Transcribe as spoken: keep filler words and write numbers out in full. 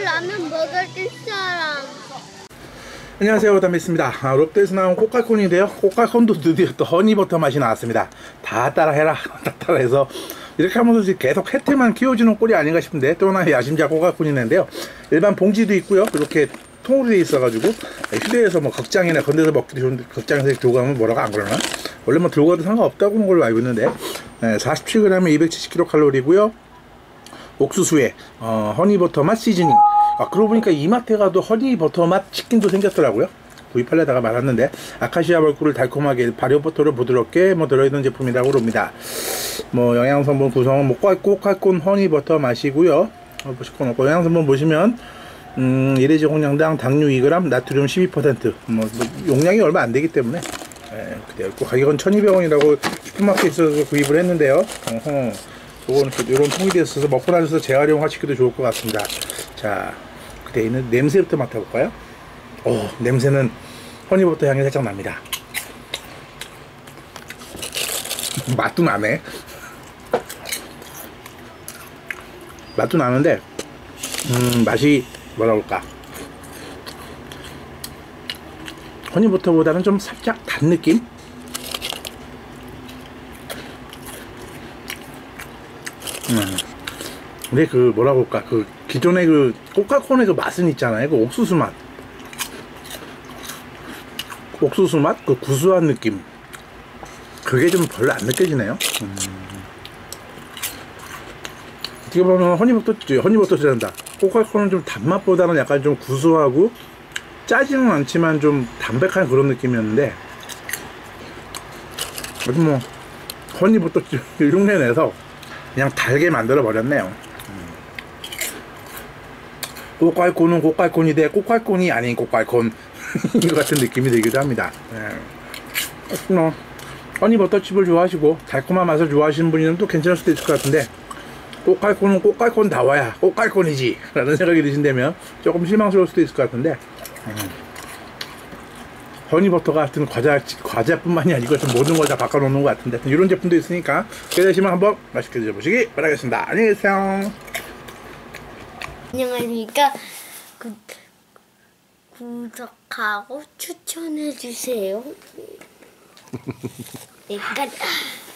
라면 먹어줄 사람. 안녕하세요, 담배있습니다. 아, 롯데에서 나온 꼬깔콘인데요. 꼬깔콘도 드디어 또 허니버터 맛이 나왔습니다. 다 따라해라. 다 따라해서 이렇게 하면서 계속 혜태만 키워주는 꼴이 아닌가 싶은데, 또 하나의 야심작 꼬깔콘이 있는데요. 일반 봉지도 있고요. 이렇게 통으로 되어 있어가지고 휴대해서 뭐 극장이나 건대에서 먹기도 좋은데, 극장에서 들고 가면 뭐라고 안 그러나? 원래 뭐 들고 가도 상관없다고 하는 걸로 알고 있는데, 네, 사십칠 그램에 이백칠십 킬로칼로리고요. 옥수수에 어, 허니버터 맛 시즈닝. 아, 그러고 보니까 이마트에 가도 허니버터 맛 치킨도 생겼더라고요. 구입하려다가 말았는데, 아카시아 벌꿀을 달콤하게, 발효버터를 부드럽게 뭐 들어있는 제품이라고 합니다. 뭐 영양성분 구성은 뭐 꼬깔콘 허니버터 맛이고요. 어, 보시고 영양성분 보시면 음, 일 회제 공량당 당류 이 그램, 나트륨 십이 퍼센트. 뭐, 뭐 용량이 얼마 안 되기 때문에 예, 그래요. 가격은 천이백 원이라고 슈퍼마켓에서 구입을 했는데요. 어허, 요거는 이런 통이 되어 있어서 먹고 나서 재활용하시기도 좋을 것 같습니다. 자, 그때 있는 냄새부터 맡아볼까요? 오, 냄새는 허니버터 향이 살짝 납니다. 맛도 나네. 맛도 나는데 음, 맛이 뭐라 그럴까, 허니버터보다는 좀 살짝 단 느낌? 음. 근데 그 뭐라 그럴까, 그 기존의 그 꼬깔콘의 그 맛은 있잖아요. 그 옥수수 맛, 옥수수 맛, 그 구수한 느낌, 그게 좀 별로 안 느껴지네요. 음. 어떻게 보면 허니버터, 허니버터란다. 꼬깔콘은 좀 단맛보다는 약간 좀 구수하고 짜지는 않지만 좀 담백한 그런 느낌이었는데, 아주 뭐 허니버터 흉내내서 그냥 달게 만들어 버렸네요. 꼬깔콘은 꼬깔콘이 돼 꼬깔콘이 아닌 꼬깔콘 이거 같은 느낌이 들기도 합니다. 네. 뭐 허니버터칩을 좋아하시고 달콤한 맛을 좋아하시는 분이면 또 괜찮을 수도 있을 것 같은데, 꼬깔콘은 꼬깔콘 다와야 꼬깔콘이지 라는 생각이 드신다면 조금 실망스러울 수도 있을 것 같은데, 음. 허니버터 같은 과자, 과자뿐만이 아니고 좀 모든 걸 다 바꿔놓는 것 같은데, 이런 제품도 있으니까 기대되시면 한번 맛있게 드셔보시기 바라겠습니다. 안녕히 계세요. 안녕하십니까. 구, 구독하고 추천해주세요. 일단